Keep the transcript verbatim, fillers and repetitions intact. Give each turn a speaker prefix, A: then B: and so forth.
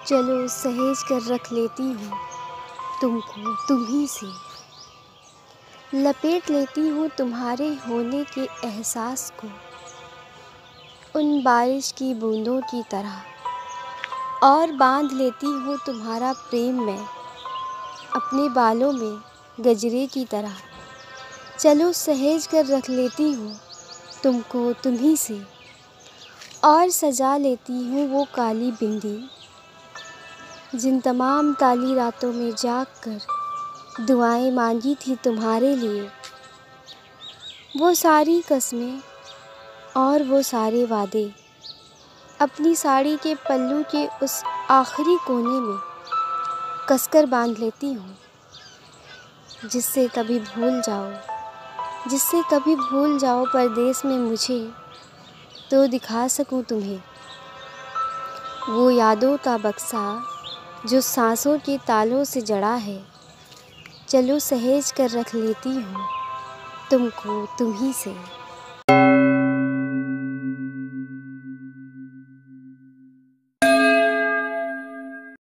A: चलो सहेज कर रख लेती हूँ तुमको तुम्ही से, लपेट लेती हूँ तुम्हारे होने के एहसास को, उन बारिश की बूंदों की तरह, और बांध लेती हूँ तुम्हारा प्रेम मैं अपने बालों में गजरे की तरह। चलो सहेज कर रख लेती हूँ तुमको तुम्ही से, और सजा लेती हूँ वो काली बिंदी जिन तमाम काली रातों में जाग कर दुआएं मांगी थी तुम्हारे लिए। वो सारी कस्में और वो सारे वादे अपनी साड़ी के पल्लू के उस आखिरी कोने में कसकर बांध लेती हूँ, जिससे कभी भूल जाओ जिससे कभी भूल जाओ परदेस में मुझे, तो दिखा सकूँ तुम्हें वो यादों का बक्सा जो सांसों के तालों से जड़ा है। चलो सहेज कर रख लेती हूँ तुमको तुम्ही से।